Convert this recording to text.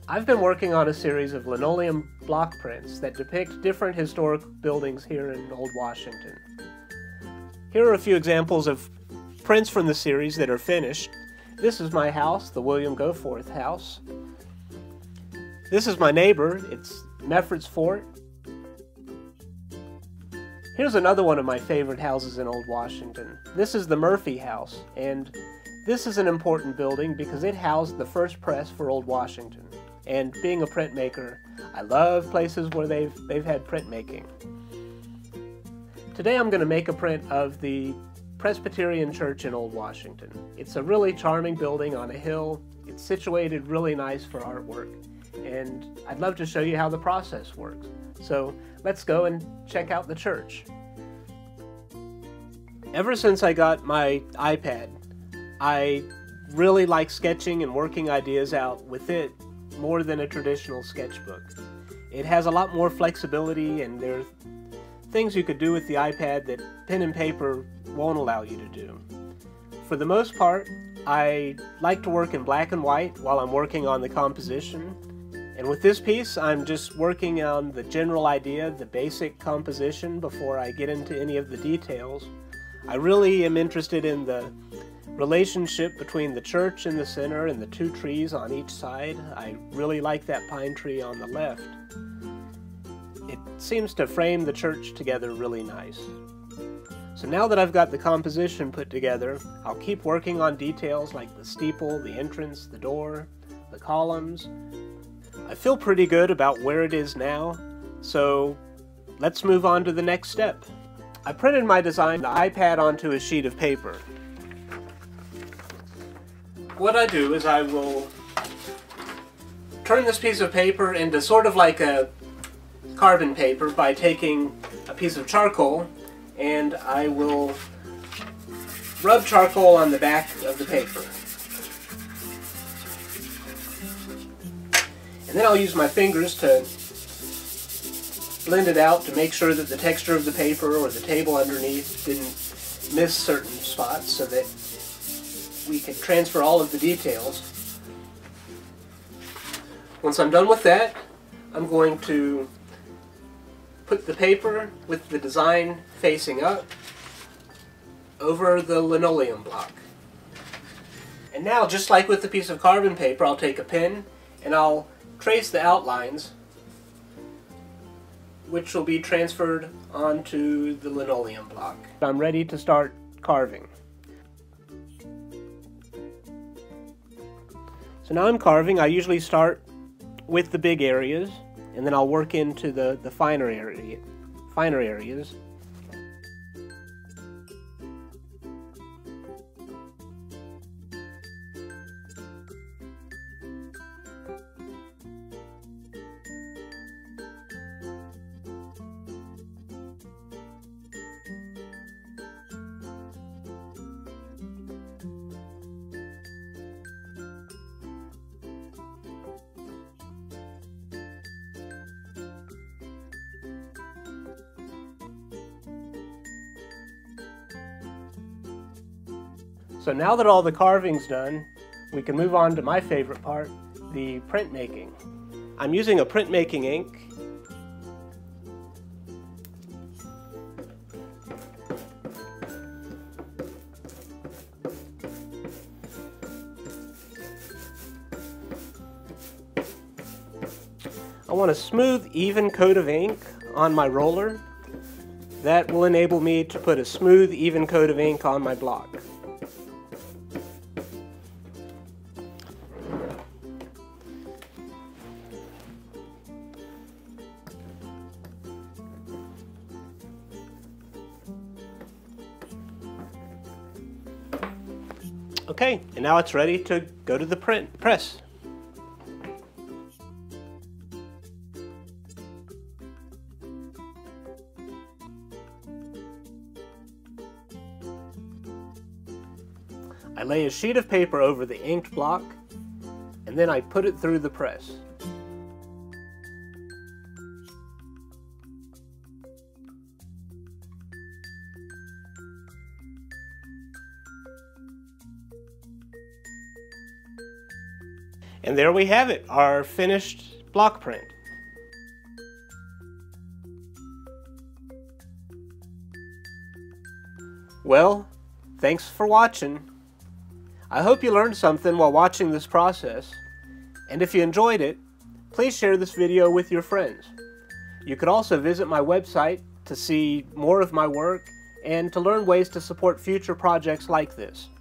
I've been working on a series of linoleum block prints that depict different historic buildings here in Old Washington. Here are a few examples of prints from the series that are finished. This is my house, the William Goforth house. This is my neighbor, it's Mefford's Fort. Here's another one of my favorite houses in Old Washington. This is the Murphy House, and this is an important building because it housed the first press for Old Washington. And being a printmaker, I love places where they've had printmaking. Today I'm going to make a print of the Presbyterian Church in Old Washington. It's a really charming building on a hill. It's situated really nice for artwork. And I'd love to show you how the process works. So let's go and check out the church. Ever since I got my iPad, I really like sketching and working ideas out with it more than a traditional sketchbook. It has a lot more flexibility, and there are things you could do with the iPad that pen and paper won't allow you to do. For the most part, I like to work in black and white while I'm working on the composition. And with this piece, I'm just working on the general idea, the basic composition, before I get into any of the details. I really am interested in the relationship between the church in the center and the two trees on each side. I really like that pine tree on the left. It seems to frame the church together really nice. So now that I've got the composition put together, I'll keep working on details like the steeple, the entrance, the door, the columns. I feel pretty good about where it is now, so let's move on to the next step. I printed my design, the iPad, onto a sheet of paper. What I do is I will turn this piece of paper into sort of like a carbon paper by taking a piece of charcoal, and I will rub charcoal on the back of the paper. And then I'll use my fingers to blend it out to make sure that the texture of the paper or the table underneath didn't miss certain spots, so that we can transfer all of the details. Once I'm done with that, I'm going to put the paper with the design facing up over the linoleum block. And now, just like with the piece of carbon paper, I'll take a pen and I'll trace the outlines, which will be transferred onto the linoleum block. I'm ready to start carving. So now I'm carving. I usually start with the big areas, and then I'll work into the finer areas. So now that all the carving's done, we can move on to my favorite part, the printmaking. I'm using a printmaking ink. I want a smooth, even coat of ink on my roller. That will enable me to put a smooth, even coat of ink on my block. Okay, and now it's ready to go to the press. I lay a sheet of paper over the inked block, and then I put it through the press. And there we have it, our finished block print. Well, thanks for watching. I hope you learned something while watching this process. And if you enjoyed it, please share this video with your friends. You could also visit my website to see more of my work and to learn ways to support future projects like this.